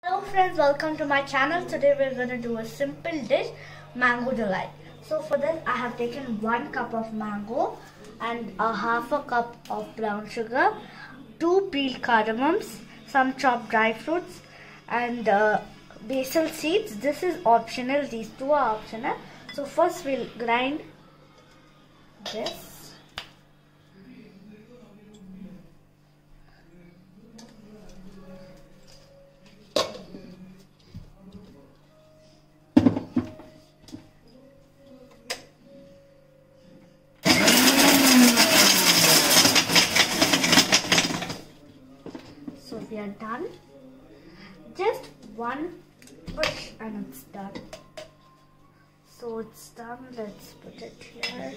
Hello friends, welcome to my channel. Today we're going to do a simple dish, mango delight. So for this I have taken 1 cup of mango and a half a cup of brown sugar, 2 peeled cardamoms, some chopped dry fruits and basil seeds. This is optional, these two are optional. So first we'll grind this. So we are done. Just one push and it's done. So it's done. Let's put it here.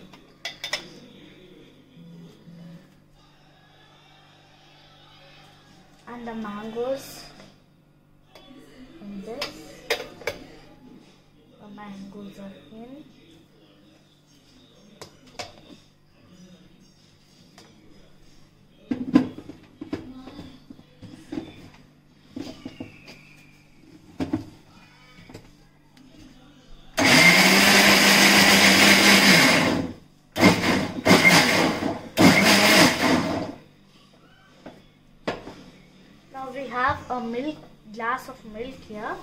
And the mangoes in this. The mangoes are in. Now we have a glass of milk here.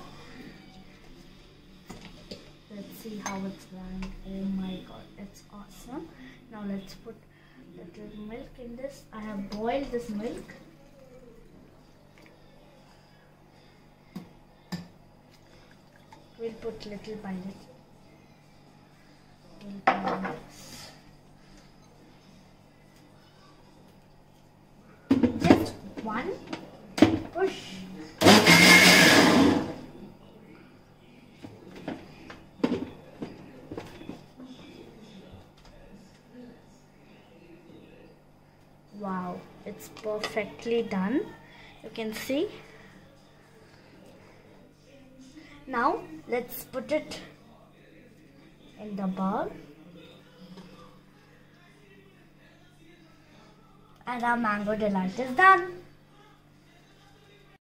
Let's see how it's running. Oh my god, it's awesome. Now let's put little milk in this. I have boiled this milk. We'll put little by little. Just one push. Wow, it's perfectly done. You can see. Now let's put it in the bowl. And our mango delight is done.